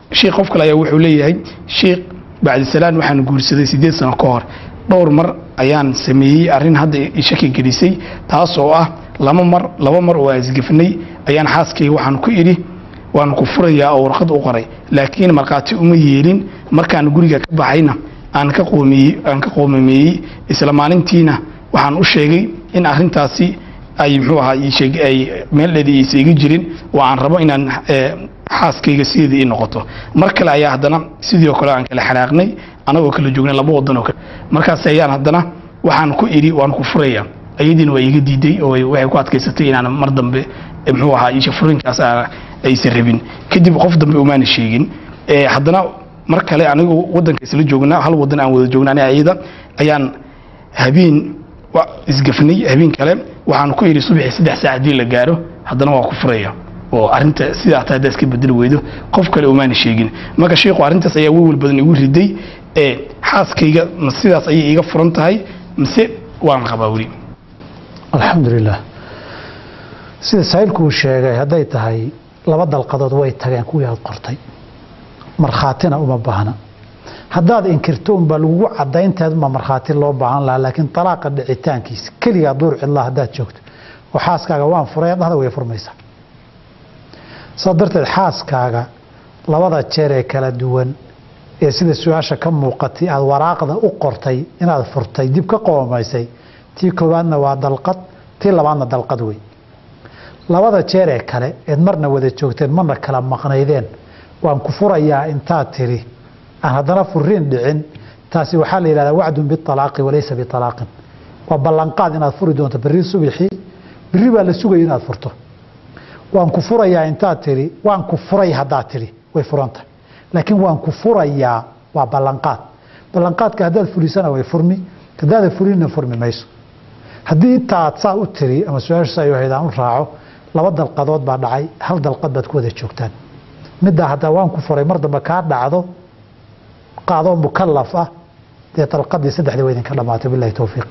sheekh qof kale ayaa wuxuu leeyahay sheekh bacdi salaan waxaan guursaday 8 sano ka hor dhowr mar ayaan sameeyay arrin hadda shaki gelisay taas oo ah laba mar oo isgafnay ayaan xaaskay waxaan ku iri waan ku furayaa oo warqad u qoray laakiin marqaati uma yeelin markaan guriga ka baxayna aan ka qoomiyay isla maalintiina waxaan u sheegay in arrintaasi ay muxuu ahaa ay meel dheediyay iga jirin waan rabo inaan xaaskayga sidii noqoto mar kale ayaa hadana sidoo kale aan kala xanaaqnay anagoo kala joognay laba wadan oo kale markaas ayaan hadana waxaan ku iri waan ku furayaa ayadiina way iga diiday oo waxay ku adkaysatay inaan mar dambe muxuu ahaa furinkaas ay sarabin kadib qof dambe uma aan sheegin hadana mar kale anigu wadanka isla joognaa hal wadan aan wada joognaa ayada ayaan habeen isgafnay habeen kale waxaan ku iri subax 3 saacadii la gaaro hadana waa ku furayaa oo arinta sida taada iska bedel weydo qof kale uma aan sheegin marka sheekhu arintaas ayaa weel badan igu riday xaaskayga sidaas ay iga furan tahay mise waan qabaawri alxamdulillah sida saylku sheegay haday tahay laba dalqadood way tageen kuwii aad qortay markhaatina uma baahna haddaad inkirto unba lagu cadaynteed ma markhaati loo baahan lahaa laakiin talaaqa dhicitaankiisa keliya duur cidlaa haddaad joogto oo xaaskaaga waan furay dhahda way furmaysaa sadarteed xaaskaaga labada jeer ee kala duwan ee sida su'aasha ka muuqatay aad waraaqda u qortay inaad furtay dib ka qoomaysay tii koowaadna waa dalqad tii labaadna dalqad wey labada jeer ee kale ee marna wada joogteen marna kala maqnaydeen waan ku furayaa intaad tiri aan haddana furiin dhicin taasi waxaa la yidhahdaa wacdun bitalaaqi walaysa bitalaaqin waa ballanqaad inaad furi doonto berri subaxii berri baa la sugaya inaad furto waan ku furayaa intaad tiri waan ku furay haddaad tiri way furantahay laakiin waan ku furayaa waa ballanqaadka haddaad fulisana way furmi haddaada fulinna furmi mayso haddii intaad saa u tiri ama su-aasha ay ahayd aan u raaco laba dalqadood baa dhacay hal dalqad baad ku wada joogtaan middaa haddaa waan ku furay mar dambe kaa dhacdo qaadoo mukallaf ah dee dalqadii saddexdii waa idinka dhamaatay billahi tawfiiq